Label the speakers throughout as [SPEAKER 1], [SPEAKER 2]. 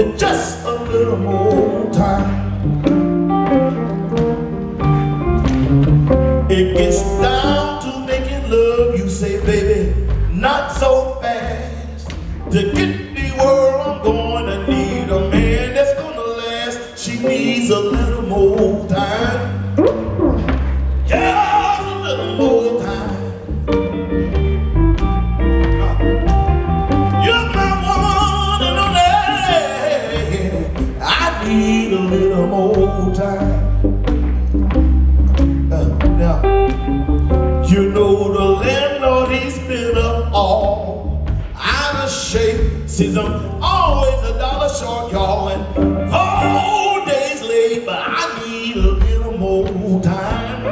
[SPEAKER 1] with just a little more time. It gets down to making love, you say, baby, not so fast. To get me where I'm gonna need a man that's gonna last. She needs a little more time. Just a little more time. You're my one and only. I need a little more time. Now, you know the landlord, he's been up all out of shape. Since I'm always $1 short, y'all, and 4 days late, but I need a little more time.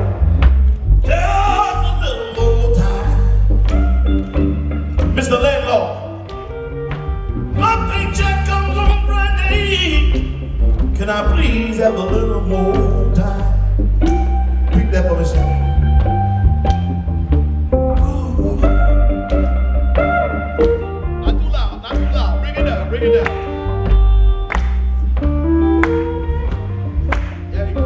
[SPEAKER 1] Just a little more time. Mr. Landlord, my paycheck comes on Friday. Can I please have a little more time? Read that for me, son. Bring it down. There you go.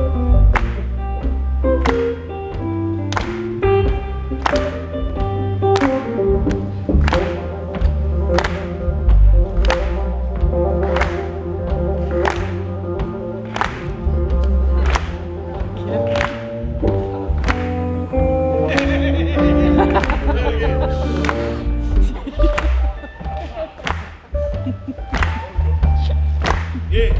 [SPEAKER 1] Yeah.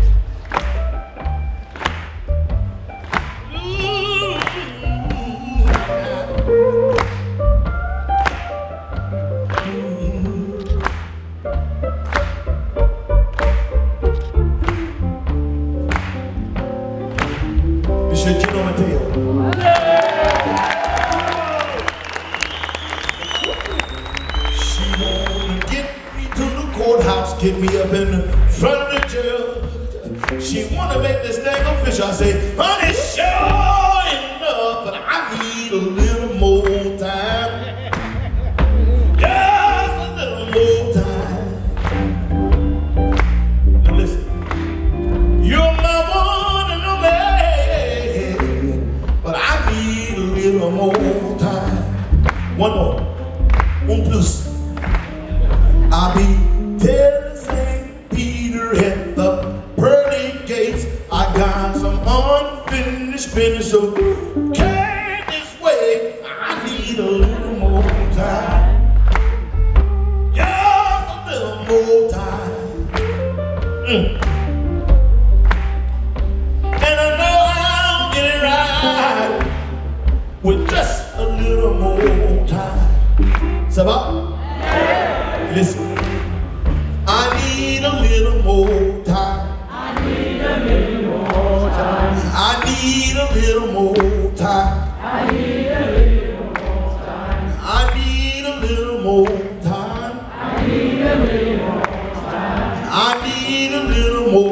[SPEAKER 1] Monsieur Gino Mateo. She wanna get me to the courthouse, get me up in the front of the jail. She wanna make this thing official. I say, honey, sure enough, but I need a little more time. Just a little more time. Now listen, you're my one and only, but I need a little more time. One more, un plus. I'll be telling St. Peter at the pearly gates, I got some unfinished business, so can't this way. I need a little more time. Just a little more time. And I know I'll get it right with just a little more time. Ça va? Listen. I need a little more time.
[SPEAKER 2] I need a little more time.
[SPEAKER 1] I need a little more time.
[SPEAKER 2] I need a little more time.
[SPEAKER 1] I need a little more time.
[SPEAKER 2] I need a little more time.
[SPEAKER 1] I need a little more